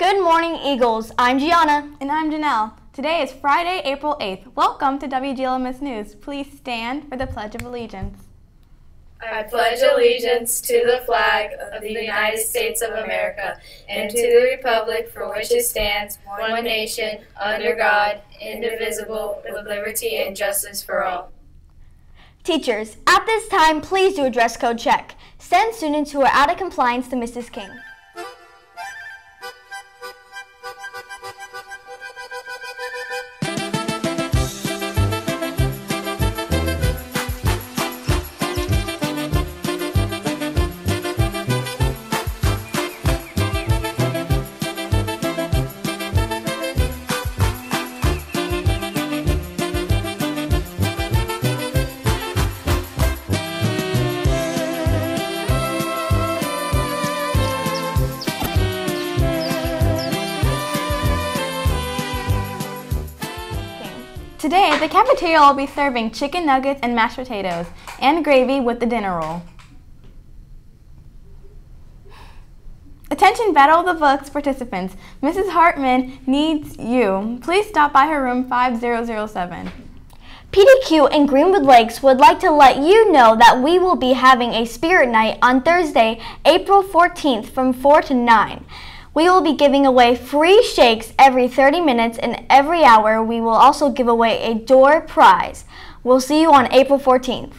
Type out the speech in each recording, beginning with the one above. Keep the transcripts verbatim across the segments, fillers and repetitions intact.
Good morning, Eagles. I'm Gianna. And I'm Janelle. Today is Friday, April eighth. Welcome to W G L M S News. Please stand for the Pledge of Allegiance. I pledge allegiance to the flag of the United States of America and to the republic for which it stands, one nation, under God, indivisible, with liberty and justice for all. Teachers, at this time, please do a dress code check. Send students who are out of compliance to Missus King. Today, the cafeteria will be serving chicken nuggets and mashed potatoes and gravy with the dinner roll. Attention Battle of the Books participants, Missus Hartman needs you. Please stop by her room five zero zero seven. P D Q and Greenwood Lakes would like to let you know that we will be having a spirit night on Thursday, April fourteenth from four to nine. We will be giving away free shakes every thirty minutes, and every hour we will also give away a door prize. We'll see you on April fourteenth.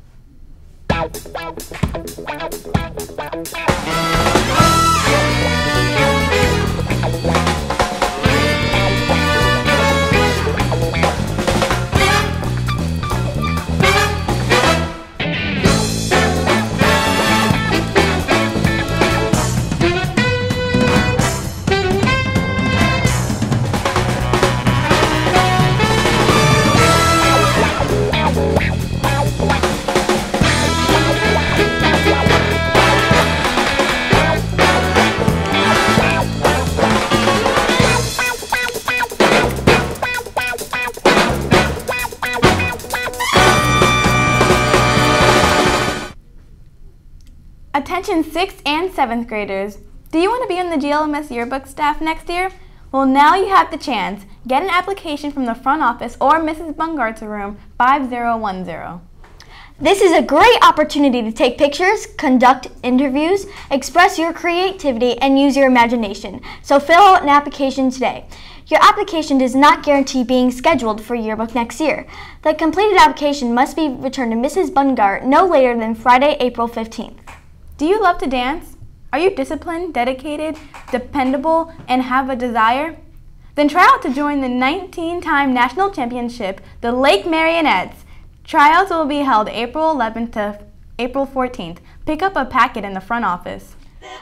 Attention sixth and seventh graders. Do you want to be on the G L M S yearbook staff next year? Well, now you have the chance. Get an application from the front office or Missus Bungart's room five zero one zero. This is a great opportunity to take pictures, conduct interviews, express your creativity, and use your imagination. So fill out an application today. Your application does not guarantee being scheduled for yearbook next year. The completed application must be returned to Missus Bungart no later than Friday, April fifteenth. Do you love to dance? Are you disciplined, dedicated, dependable, and have a desire? Then try out to join the nineteen-time national championship, the Lake Marionettes. Tryouts will be held April eleventh to April fourteenth. Pick up a packet in the front office.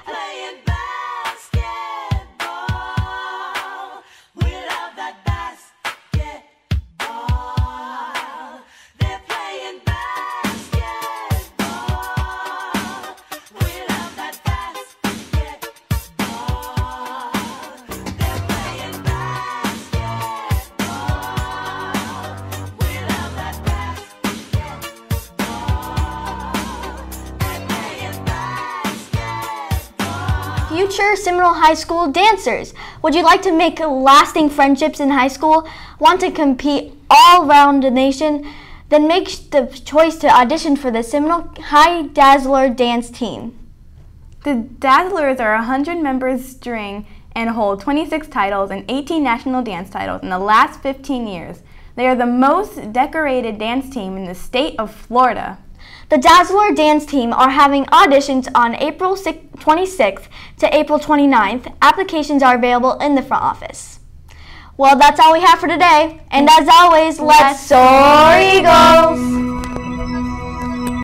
Future Seminole High School dancers, would you like to make lasting friendships in high school? Want to compete all around the nation? Then make the choice to audition for the Seminole High Dazzler dance team. The Dazzlers are a one hundred members string and hold twenty-six titles and eighteen national dance titles in the last fifteen years. They are the most decorated dance team in the state of Florida. The Dazzler dance team are having auditions on April twenty-sixth to April twenty-ninth. Applications are available in the front office. Well, that's all we have for today. And as always, let's soar, Eagles!